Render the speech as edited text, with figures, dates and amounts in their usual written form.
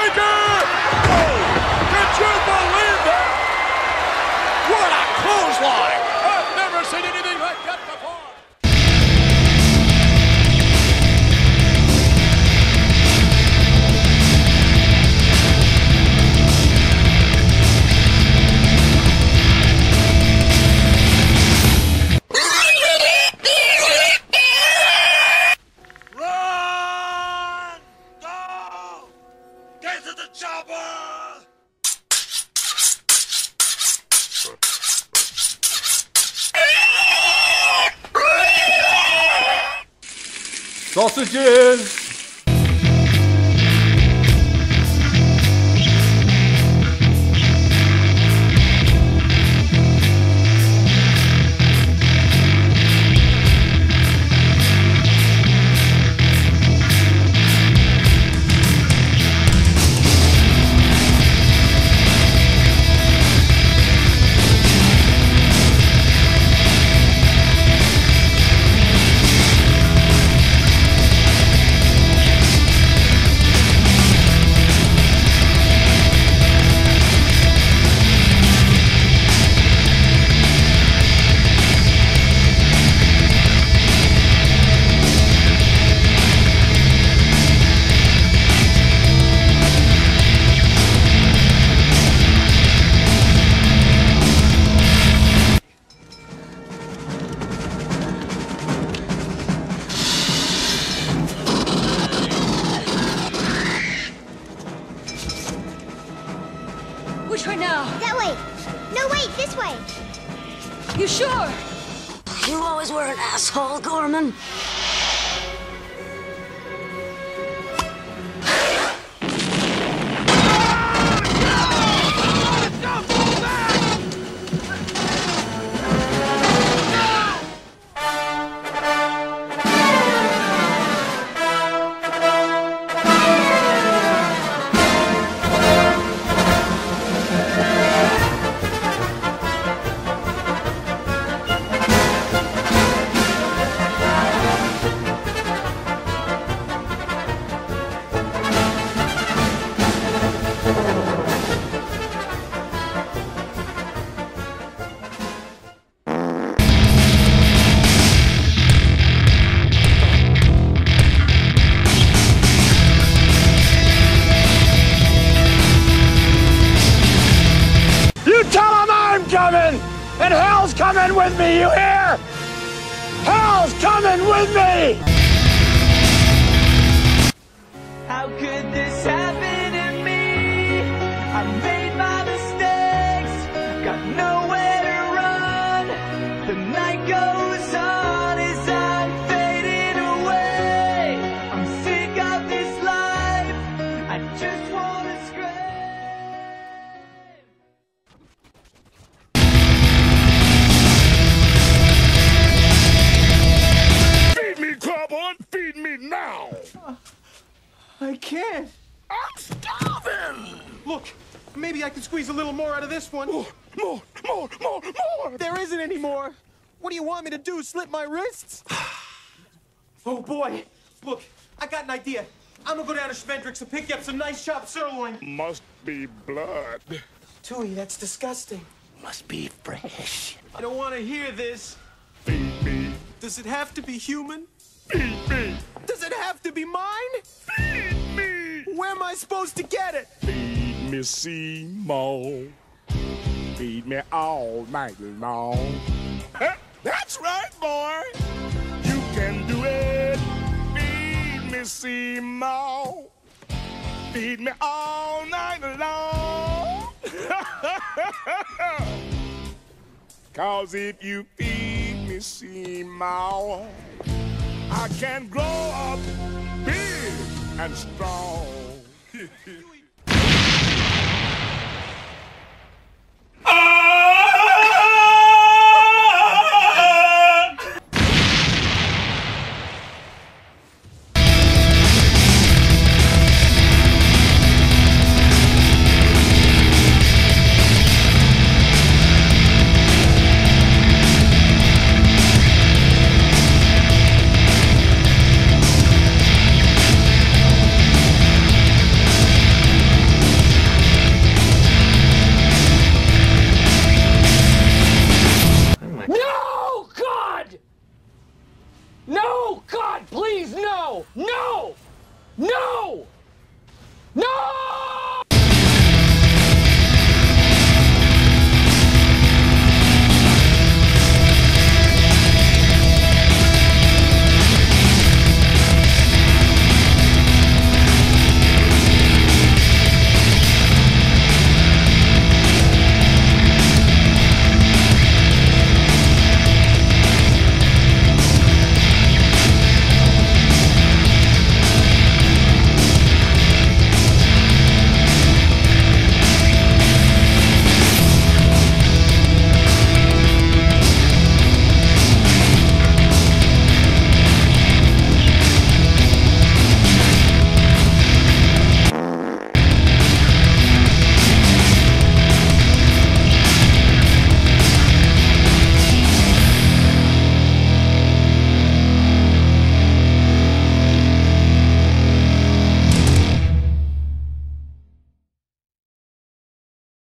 Undertaker! Oh, did you believe that? What a clothesline! I've never seen anything like that before! Run! Go! Get to the chopper! Sausages! Which way now? That way. No, wait, this way. You sure? You always were an asshole, Gorman. You tell him I'm coming! And hell's coming with me, you hear? Hell's coming with me! How could this happen to me? I made my mistakes, got nowhere to run. The night goes on as I'm fading away. I'm sick of this life, I just wanna scream. Feed me, Carbon! Feed me now! I can't. I'm starving! Look, maybe I can squeeze a little more out of this one. More! There isn't any more. What do you want me to do, slit my wrists? Oh, boy. Look, I got an idea. I'm gonna go down to Schmendrick's and pick you up some nice chopped sirloin. Must be blood. Tui, that's disgusting. Must be fresh. I don't want to hear this. Feed me. Does it have to be human? Feed me. Does it have to be mine? Feed me. Where am I supposed to get it? Feed me, Seymour. Feed me all night long. That's right, boy. You can do it. Feed me, Seymour. Feed me all night long. 'Cause if you feed me, Seymour, I can grow up big and strong. No! God, please, no! No! No!